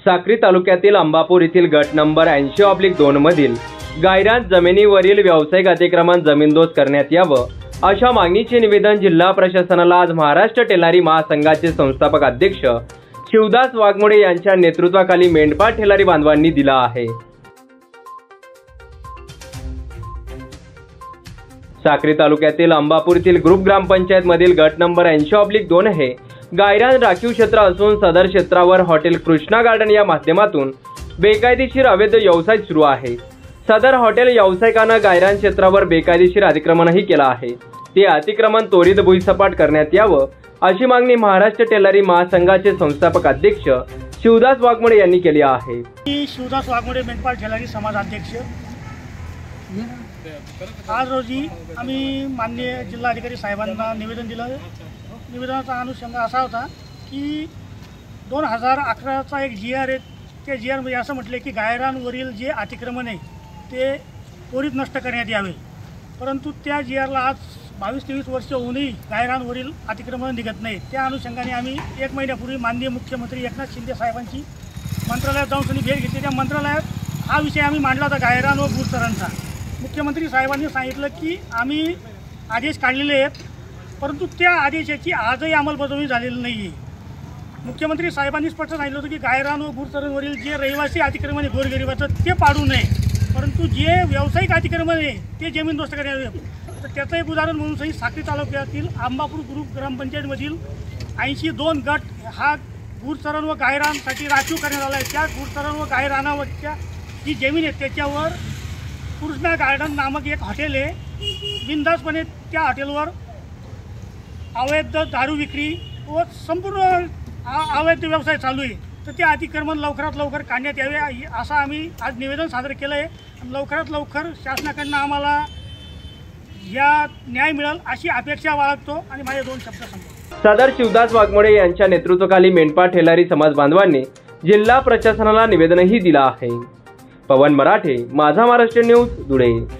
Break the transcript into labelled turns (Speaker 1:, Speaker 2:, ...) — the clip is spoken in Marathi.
Speaker 1: साक्री तालुक्यातील अंबापूर येथील गट नंबर 80/2 मधील गायरान जमिनीवरील व्यावसायिक अतिक्रमण जमीनदोस्त करण्यात यावं अशा मागणीचे निवेदन जिल्हा प्रशासनाला आज महाराष्ट्र टेलारी महासंघाचे संस्थापक अध्यक्ष शिवदास वाघमोडे यांच्या नेतृत्वाखाली मेंढपाळ टेलारी बांधवांनी दिला आहे। साक्री तालुक्यातील अंबापूर येथील ग्रुप ग्रामपंचायत मधील गट नंबर 80/2 हे गायरान राखीव क्षेत्र असून सदर क्षेत्रावर हॉटेल कृष्णा गार्डन या माध्यमातून बेकायदेशीर अवैध व्यवसाय सुरू आहे। सदर हॉटेल व्यावसायिकांना गायरान क्षेत्रावर बेकायदेशीर अतिक्रमणही केला आहे। ते अतिक्रमण त्वरित भुईसपाट करण्यात यावं अशी मागणी महाराष्ट्र टेलारी महासंघाचे संस्थापक अध्यक्ष शिवदास वाघमोडे यांनी केली आहे।
Speaker 2: शिवदास वाघमोडे मेंढपाळ टेलारी समाज अध्यक्ष। आज रोजी आम्ही माननीय जिल्हाधिकारी साहेबांना निवेदन दिलं। निवेदनाचा अनुषंग असा होता की 2011चा एक GR आहे, त्या GR मध्ये असं म्हटले की गायरानवरील जे अतिक्रमण आहे ते त्वरित नष्ट करण्यात यावे, परंतु त्या GRला आज 22-23 वर्ष होऊनही गायरानवरील अतिक्रमण निघत नाही। त्या अनुषंगाने आम्ही 1 महिन्यापूर्वी माननीय मुख्यमंत्री एकनाथ शिंदे साहेबांची मंत्रालयात जाऊन भेट घेतली। त्या मंत्रालयात हा विषय आम्ही मांडला होता गायरान व भूचरांचा। मुख्यमंत्री साहेबांनी सांगितलं की आम्ही आदेश काढलेले आहेत, परंतु त्या आदेशाची आजही अंमलबजावणी झालेली नाही आहे। मुख्यमंत्री साहेबांनी स्पष्ट सांगितलं होतं की गायरान व भूचरांवरील जे रहिवासी अतिक्रमण आहे गोरगरिबाचं ते पाडू नये, परंतु जे व्यावसायिक अतिक्रमण आहे ते जमीनदोस्त करण्यात यावे। तर त्याचं एक उदाहरण म्हणून सही साक्री तालुक्यातील अंबापूर ग्रुप ग्रामपंचायतमधील 82 गट हा गुरचरण व गायरानसाठी राखीव करण्यात आला आहे। त्या गुरचरण व गायरानावरच्या जी जमीन आहे त्याच्यावर कृष्णा गार्डन नामक एक हॉटेल आहे। बिनधास्तपणे त्या हॉटेलवर अवैध दारू विक्री व संपूर्ण अवैध व्यवसाय चालू आहे। तर ते अतिक्रमण लवकरात लवकर काढण्यात यावे असं आम्ही आज निवेदन सादर केलं आहे। लवकरात लवकर शासनाकडून आम्हाला या न्याय मिळेल अशी अपेक्षा बाळगतो आणि माझे 2 शब्द सांगतो।
Speaker 1: सदर शिवदास वाघमोडे यांच्या नेतृत्वाखाली मेंढपाळ टेलारी समाज बांधवांनी जिल्हा प्रशासनाला निवेदनही दिलं आहे। पवन मराठे, माझा महाराष्ट्र न्यूज, धुळे।